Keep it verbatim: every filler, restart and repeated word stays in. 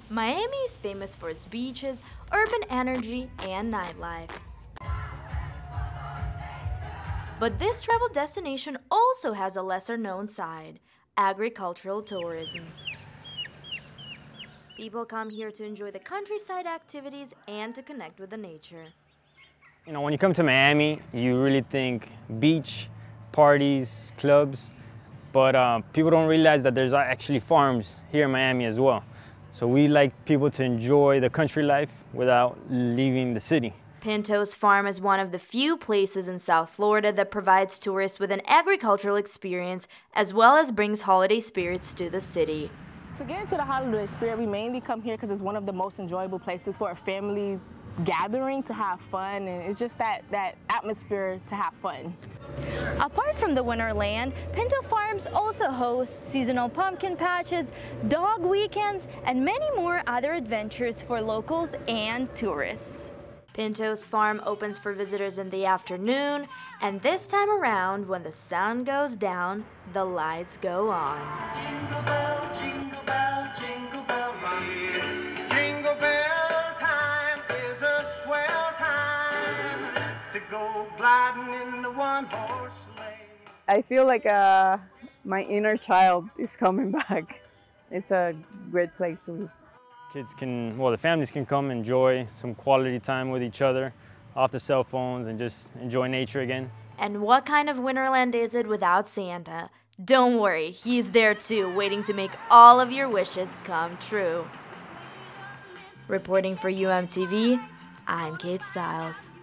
Miami is famous for its beaches, urban energy, and nightlife. But this travel destination also has a lesser-known side: agricultural tourism. People come here to enjoy the countryside activities and to connect with the nature. You know, when you come to Miami, you really think beach, parties, clubs, but uh, people don't realize that there's actually farms here in Miami as well. So we like people to enjoy the country life without leaving the city. Pinto's Farm is one of the few places in South Florida that provides tourists with an agricultural experience as well as brings holiday spirits to the city. To get into the holiday spirit, we mainly come here because it's one of the most enjoyable places for a family gathering to have fun, and it's just that, that atmosphere to have fun. Apart from the Winterland, Pinto Farms also hosts seasonal pumpkin patches, dog weekends, and many more other adventures for locals and tourists. Pinto's Farm opens for visitors in the afternoon, and this time around, when the sun goes down, the lights go on. Jingle bell, jingle bell, jingle bell rock. Jingle bell time is a swell time to go gliding in the one-horse sleigh. I feel like uh, my inner child is coming back. It's a great place to be. Kids can, well, the families can come enjoy some quality time with each other, off the cell phones, and just enjoy nature again. And what kind of Winterland is it without Santa? Don't worry, he's there too, waiting to make all of your wishes come true. Reporting for U M T V, I'm Kate Stiles.